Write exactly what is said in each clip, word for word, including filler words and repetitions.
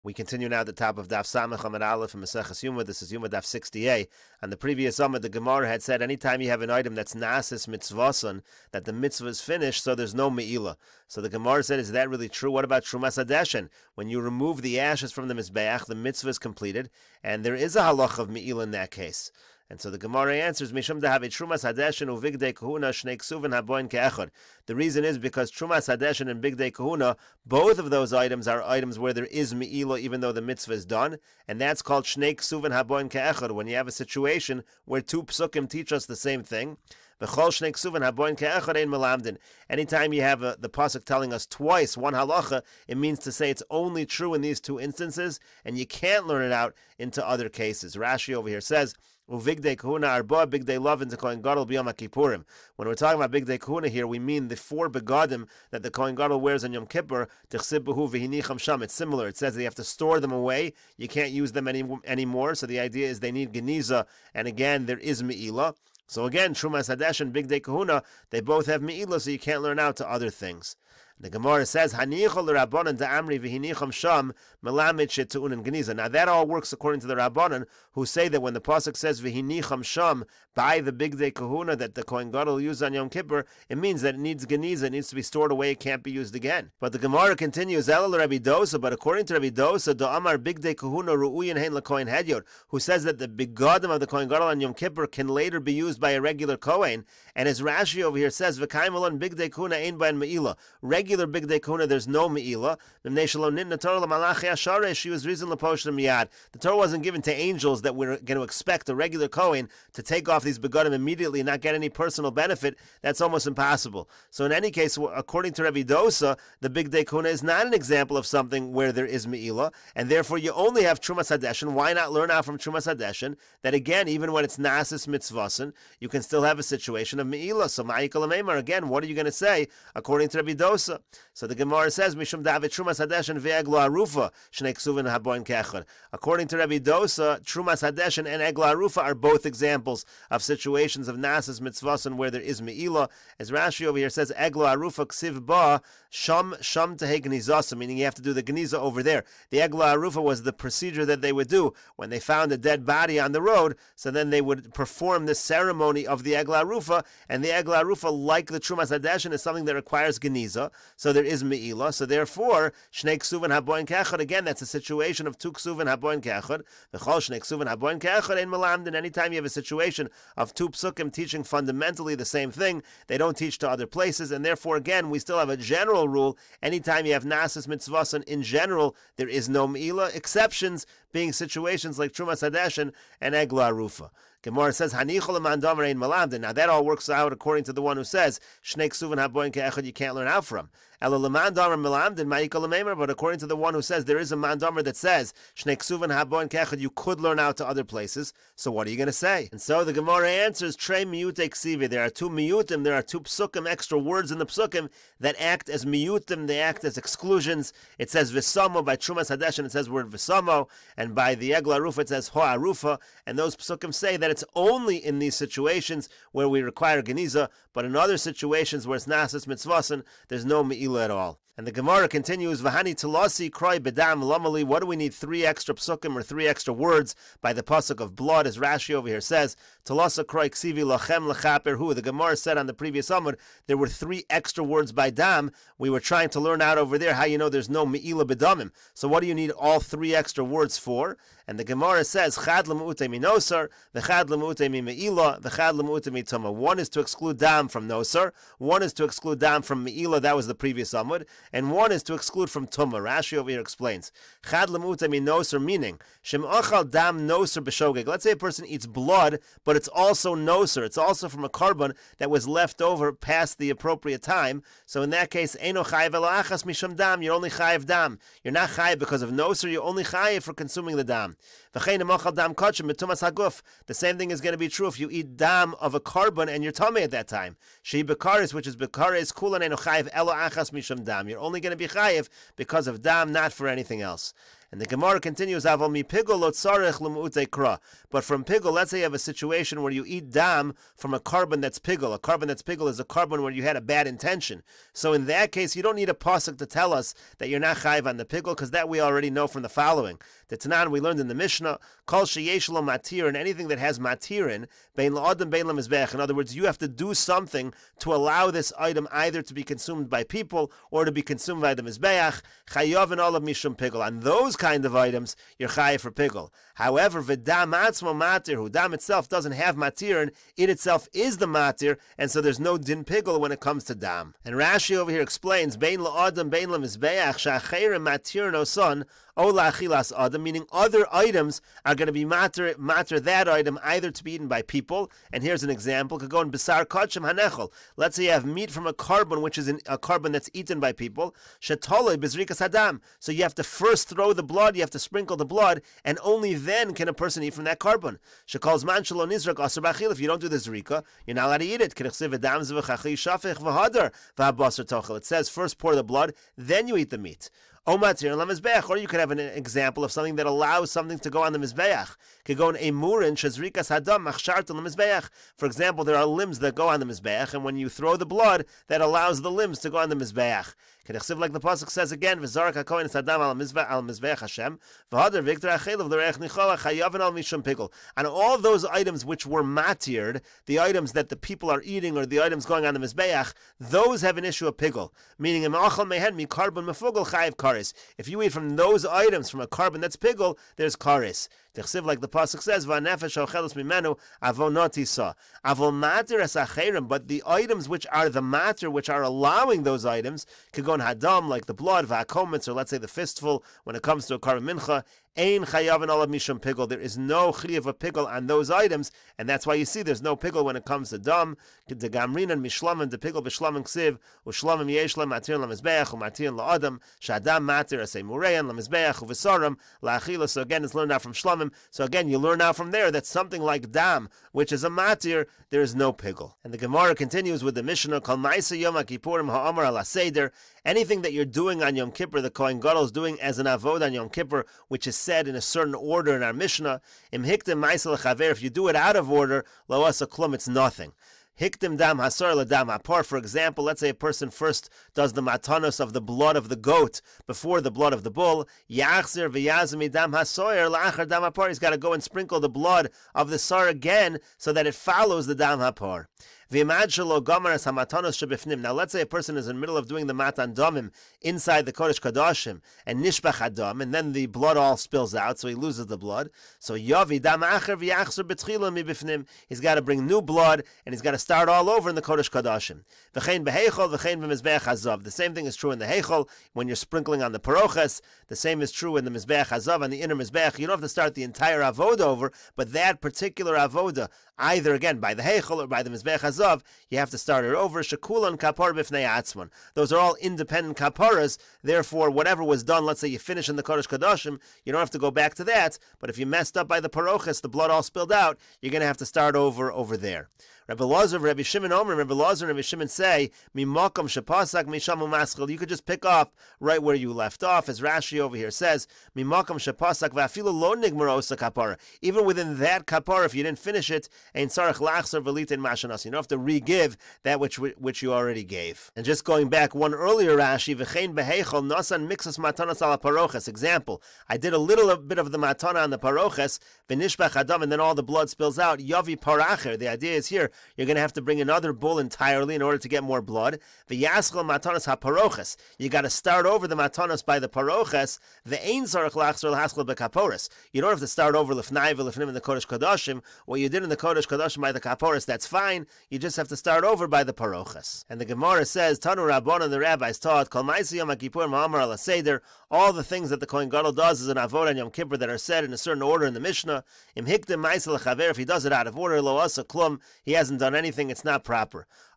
We continue now at the top of Daf Samach Amud Aleph and Maseches Yuma. This is Yuma Daf sixty-eight. On the previous Amud, the Gemara had said anytime you have an item that's Nasis Mitzvason, that the mitzvah is finished, so there's no Me'ilah. So the Gemara said, is that really true? What about Trumas Hadeshen? When you remove the ashes from the Mizbeach, the mitzvah is completed, and there is a halach of Me'ilah in that case. And so the Gemara answers, Mishum dehave Trumas Hadeshen uvigdei kahuna shnei ksuvin haboin ke'echad. The reason is because Trumas Hadeshen and Bigdei Kahuna, both of those items are items where there is Me'ilah even though the mitzvah is done, and that's called shnei ksuvin haboin ke'echad, when you have a situation where two psukim teach us the same thing. Anytime you have a, the pasuk telling us twice one halacha, it means to say it's only true in these two instances, and you can't learn it out into other cases. Rashi over here says, Uvigdei kahuna arba bigdei love into Kohen Gadol b'Yom HaKippurim. When we're talking about bigdei kahuna here, we mean the four begadim that the Kohen Gadol wears on Yom Kippur. Tichsib b'hu v'hinicham sham. It's similar. It says that you have to store them away. You can't use them any, anymore. So the idea is they need geniza, and again there is me'ilah. So again, Trumas Hadeshen and Bigdei Kahuna, they both have me'ilah, so you can't learn out to other things. The Gemara says, Hanichol Rabbanan da'amri v'hinicham sham melamed shetu'unin geniza. Now that all works according to the Rabbanan, who say that when the pasuk says v'hinicham sham, by the Bigdei Kahuna that the Kohen Gadol used on Yom Kippur, it means that it needs geniza, it needs to be stored away, it can't be used again. But the Gemara continues, Elul Rabbi Dosa, but according to Rabbi Dosa, Da'amar Bigdei Kahuna ru'uyin hein l'Kohen Hedyot, who says that the begadim of the Kohen Gadol on Yom Kippur can later be used by a regular Kohen, and as Rashi over here says, V'kaim alon Bigdei Kahuna ein bain me'ilah. Regular Bigdei Kahuna, there's no me'ilah. The Torah wasn't given to angels that we're going to expect a regular Kohen to take off these begadim immediately and not get any personal benefit. That's almost impossible. So in any case, according to Rabbi Dosa, the Bigdei Kahuna is not an example of something where there is me'ilah, and therefore you only have Trumas Hadeshen. Why not learn out from Trumas Hadeshen that again, even when it's Nasis Mitzvasin, you can still have a situation of me'ilah. So Ma'ikal Ameimar, again, what are you going to say according to Rabbi Dosa? So the Gemara says, Mishum David Trumas Hadeshen ve'eglo harufa shnei ksuvin haboin ke'echad. According to Rabbi Dosa, Trumas Hadeshen and eglo harufa are both examples of situations of Nasis Mitzvasin where there is me'ilah. As Rashi over here says, eglo harufa ksiv ba sham sham tehei gnizasa, meaning you have to do the gniza over there. The eglo harufa was the procedure that they would do when they found a dead body on the road. So then they would perform the ceremony of the eglo harufa, and the eglo harufa, like the Trumas Hadeshen, is something that requires gniza. So there is me'ilah. So therefore, shnei ksuvin haboin ke'echad, again, that's a situation of two ksuvin haboin ke'echad. V'chol shnei ksuvin haboin ke'echad ein melamdin. Anytime you have a situation of two psukim teaching fundamentally the same thing, they don't teach to other places, and therefore, again, we still have a general rule. Anytime you have nasis mitzvasan, in general, there is no me'ilah, exceptions being situations like Trumas Hadeshen and eglo harufa. Gemara says, Hanichol amandamer ein melamdin. Now that all works out according to the one who says, shnei ksuvin haboin ke'echad, you can't learn out from. But according to the one who says there is a mandamer that says shnei ksuvin haboin ke'echad, you could learn out to other places. So what are you going to say? And so the Gemara answers, Trei miyute ksivi. There are two miyutim, there are two psukim, extra words in the psukim that act as miyutim, they act as exclusions. It says v'samo by Trumas Hadeshen, it says word v'samo, and by the eglo harufa it says ho harufa, and those psukim say that it's only in these situations where we require geniza, but in other situations where it's nasis mitzvasin, there's no me'ilah at all. And the Gemara continues, Vahani Talasi Kroi Bedam Lamali. What do we need three extra psukim or three extra words by the pasuk of blood, as Rashi over here says? Talasa Kroi Ksivi Lachem Lechaper Hu. The Gemara said on the previous Amud there were three extra words by dam. We were trying to learn out over there how you know there's no me'ilah bedamim. So what do you need all three extra words for? And the Gemara says, Chad Lemu'ute mi nosar, V'chad Lemu'ute mi me'ilah, V'chad Lemu'ute mi tuma. One is to exclude dam from nosar, one is to exclude dam from me'ilah, that was the previous Amud, and one is to exclude from tumah. Rashi over here explains, Chad Lemu'ute mi nosar, meaning, Shem achal dam nosar b'shogeg. Let's say a person eats blood, but it's also nosar, it's also from a carbon that was left over past the appropriate time. So in that case, Eino chayiv elo achas misham dam, you're only chayiv dam. You're not chayiv because of nosar, you're only chayiv for consuming the dam. The same thing is going to be true if you eat dam of a carbon and you're tamei at that time. She bekaris, which is bekaris kulan eno chayiv elo achas misham dam. You're only going to be chayiv because of dam, not for anything else. And the Gemara continues, Aval mi pigul lo tzarech l'mu'utei kra. But from pigul, let's say you have a situation where you eat dam from a carbon that's pigul. A carbon that's pigul is a carbon where you had a bad intention. So in that case, you don't need a pasuk to tell us that you're not chayiv on the pigul, because that we already know from the following. The Tanan we learned in the Mishnah, kol sheyesh lo matir, and anything that has matirin, bein la'adam bein lamizbech. In other words, you have to do something to allow this item either to be consumed by people or to be consumed by the mizbeach. Chayav and all of mishum pigul. On those kind of items, you're chayiv for pigul. However, v'dam atzmo matir, who dam itself doesn't have matirin, it itself is the matir, and so there's no din pigul when it comes to dam. And Rashi over here explains, bein la'adam bein lamizbeach sha'acheirim matirin oson, Ola achilas adam, meaning other items are going to be matter, matter that item either to be eaten by people, and here's an example, could go in Besar Kachim Hanechel. Let's say you have meat from a carbon, which is an, a carbon that's eaten by people, Shetolei Bezrikas Hadam. So you have to first throw the blood, you have to sprinkle the blood, and only then can a person eat from that carbon. Shekals Man Shelo Nizrak Asar Bachil. If you don't do the Zrika, you're not allowed to eat it. It says first pour the blood, then you eat the meat. Or you could have an example of something that allows something to go on the mizbeach. Could go in emurin shezrikas hadam machshart on the mizbeach. For example, there are limbs that go on the mizbeach, and when you throw the blood, that allows the limbs to go on the mizbeach. Like the pasuk says again, v'zarak hakohen sadam al mizbeach Hashem, v'hader victor achelav l'reich nichola chayav al mishum pikul. And all those items which were matired, the items that the people are eating or the items going on the mizbeach, those have an issue of pikul. Meaning, imachal mehen mi carbon mefugel chayiv karis. If you eat from those items from a carbon that's pikul, there's karis. Like the pasuk says, "Va'nefesh ochelos mimenu avonoti sa." Avol matir es acherim, but the items which are the matir, which are allowing those items, could go in hadam, like the blood, va'akomitz, or let's say the fistful, when it comes to a carbon mincha. Ein chayav and olav mishum pigul. There is no chiyuv of pigul on those items, and that's why you see there's no pigul when it comes to dam. The gamrin and mishlamim, the pigul b'shlamim ksiv, u'shlamim yeshlam matir lamizbeach u'matir la'adam shadam matir asay mureyan lamizbeach u'v'saram la'achila. So again, it's learned out from shlamim. So again, you learn out from there that something like dam, which is a matir, there is no pigul. And the Gemara continues with the Mishnah, Kol ma'isa yom ha'kippurim ha'amar ala seder. Anything that you're doing on Yom Kippur, the Kohen Gadol is doing as an avod on Yom Kippur, which is said in a certain order in our Mishnah. Im hiktem ma'isa l'chaver. If you do it out of order, lo asa klum, it's nothing. Hiktim dam hasar ladam hapar. For example, let's say a person first does the matanos of the blood of the goat before the blood of the bull. Yachzir v'yazmi dam hasoyer la'achar dam hapar. He's got to go and sprinkle the blood of the sar again so that it follows the dam hapar. Now let's say a person is in the middle of doing the matan damim inside the Kodesh Kodashim, and nishbach adam, and then the blood all spills out, so he loses the blood. So yavi dam acher v'yachzor b'tchila mibifnim. He's got to bring new blood, and he's got to start all over in the Kodesh Kodashim. V'chein beheichol v'chein v'mizbeach hazav. The same thing is true in the heichol when you're sprinkling on the paroches. The same is true in the mizbeach hazav, on the inner mizbeach. You don't have to start the entire avoda over, but that particular avoda, either again by the heichol or by the mizbeach hazav, you have to start it over. Shekulan kapar b'fnei atzman. Those are all independent kaparas. Therefore, whatever was done, let's say you finish in the Kodesh Kodashim, you don't have to go back to that. But if you messed up by the paroches, the blood all spilled out, you're going to have to start over over there. Rabbi Lazar, Rabbi Shimon Omer, Rabbi Lazar and Rabbi Shimon say, "Mimakam shepasak mishamu maschil." You could just pick up right where you left off, as Rashi over here says, "Mimakam shepasak va'afilu lo nigmar osa kapara." Even within that kapara, if you didn't finish it, ein sarach lachzor v'litin mashanas. You don't have to re-give that which which you already gave. And just going back one earlier Rashi, v'chein beheichol nasan mixas matanas ala paroches. Example: I did a little bit of the matana on the paroches, v'nishbach adam, and then all the blood spills out. Yavi paracher. The idea is here, you're going to have to bring another bull entirely in order to get more blood. V'yaschel matanas haparoches. You got to start over the matanas by the paroches. Ve'ein sarach lachzor l'haschel b'kaporis. You don't have to start over l'fnai v'l'fnim in the Kodesh Kodashim. What you did in the Kodesh Kodashim by the kaporis, that's fine. You just have to start over by the paroches. And the Gemara says, Tanu Rabbana, the rabbis taught, Kol ma'isa yom ha'kippur ma'amar ala seder. All the things that the Kohen Gadol does is an avod on Yom Kippur that are said in a certain order in the Mishnah. Im hiktem ma'isa l'chaver. If he does it out of order, lo asa klum, he hasn't done anything, it's not proper.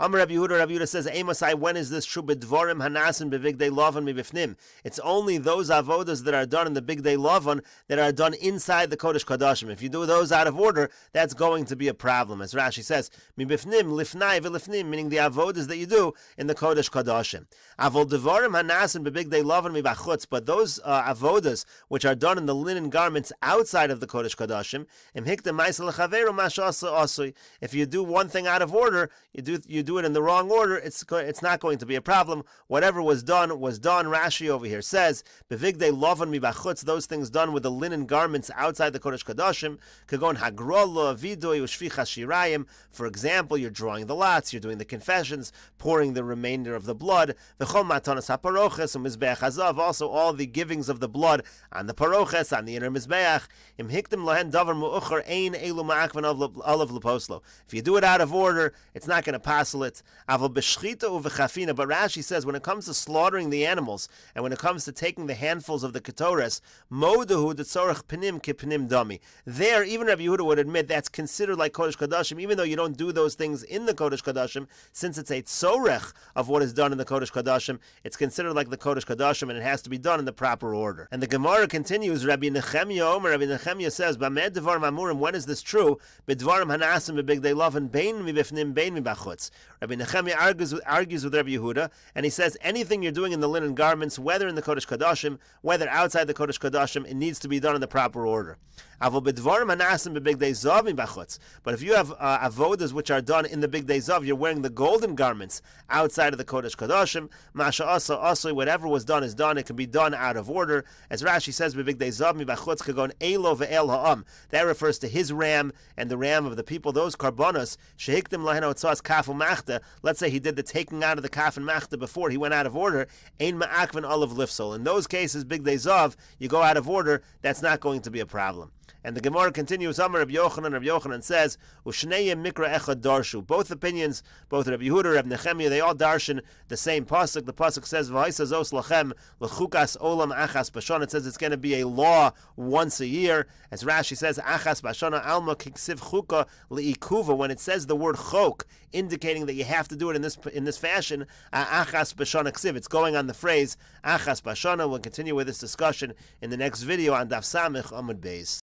Amar Rabbi Yehuda, Rabbi Yehuda says, Amosai, when is this true? B'dvorim hanasin b'bigdei lavan mibifnim. It's only those avodas that are done in the bigdei lavan that are done inside the Kodesh Kodashim. If you do those out of order, that's going to be a problem. As Rashi says, mibifnim lifnai v'lifnim, meaning the avodas that you do in the Kodesh Kodashim. Avol dvorim hanasin b'bigdei lavan mibachutz, but those uh, avodas which are done in the linen garments outside of the Kodesh Kodashim, im hiktem ma'aseh lechaveru ma'aseh asui. If you do one thing out of order, you do you do it in the wrong order, it's it's not going to be a problem. Whatever was done was done. Rashi over here says, "Bevigdei lovan mibachutz," those things done with the linen garments outside the Kodesh Kodashim, kagon hagrola vidoy ushvicha shirayim. For example, you're drawing the lots, you're doing the confessions, pouring the remainder of the blood. V'chol matanos haparoches umizbeach hazav. Also, all the givings of the blood on the paroches, on the inner mizbeach. Im hiktim lohen davar mu'ucher ein elu ma'akvan olav leposlo. If you do it out of order, it's not going to passel it. But Rashi says when it comes to slaughtering the animals and when it comes to taking the handfuls of the ketores, modahu detzorach pinim kipinim dami. There, even Rabbi Yehuda would admit that's considered like Kodesh Kodashim, even though you don't do those things in the Kodesh Kodashim, since it's a tzorech of what is done in the Kodesh Kodashim, it's considered like the Kodesh Kodashim, and it has to be done in the proper order. And the Gemara continues. Rabbi Nechemia Omer, Rabbi Nechemia says, "B'med devarim amurim." When is this true? B'dvarim hanasim b'bigdei lavan bein mibifnim bein mibachutz. Rabbi Nechemia argues with, argues with Rabbi Yehuda, and he says anything you're doing in the linen garments, whether in the Kodesh Kodashim, whether outside the Kodesh Kodashim, it needs to be done in the proper order. But if you have uh, avodas which are done in the big day zav, you're wearing the golden garments outside of the Kodesh Kodashim. Masha asa asa, whatever was done is done. It can be done out of order, as Rashi says, big day zav mibachutz kagon elo ve'el ha'am. That refers to his ram and the ram of the people. Those karbonos shehiktim lahen otzas kaf u'machta. Let's say he did the taking out of the kaf and machta before he went out of order. Ein ma'akvan olav lifsol. In those cases, big day zav, you go out of order. That's not going to be a problem. And the Gemara continues, Amar Rabbi Yochanan, Rabbi Yochanan says, Ushneim mikra echad darshu. Both opinions, both Rabbi Yehuda, Rabbi Nechemia, they all darshan the same pasuk. The pasuk says, V'haisa zos lachem l'chukas olam achas bashana. It says it's going to be a law once a year. As Rashi says, achas bashana alma kiksiv chuka li'ikuva. When it says the word chok, indicating that you have to do it in this in this fashion, achas bashana ksiv. It's going on the phrase achas bashana. We'll continue with this discussion in the next video on Daf Samich Amud Beis.